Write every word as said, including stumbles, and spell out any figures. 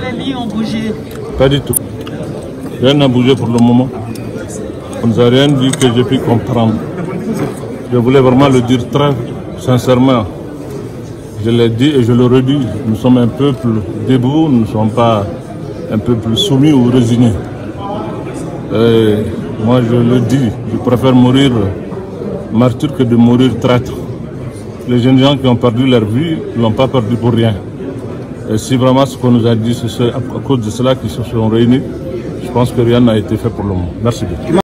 les lignes ont bougé? Pas du tout. Rien n'a bougé pour le moment. On ne nous a rien dit que j'ai pu comprendre. Je voulais vraiment le dire très sincèrement. Je l'ai dit et je le redis. Nous sommes un peuple debout, nous ne sommes pas un peuple soumis ou résigné. Et moi je le dis, je préfère mourir martyr que de mourir traître. Les jeunes gens qui ont perdu leur vie ne l'ont pas perdu pour rien. Et si vraiment ce qu'on nous a dit, c'est à cause de cela qu'ils se sont réunis, je pense que rien n'a été fait pour le moment. Merci beaucoup.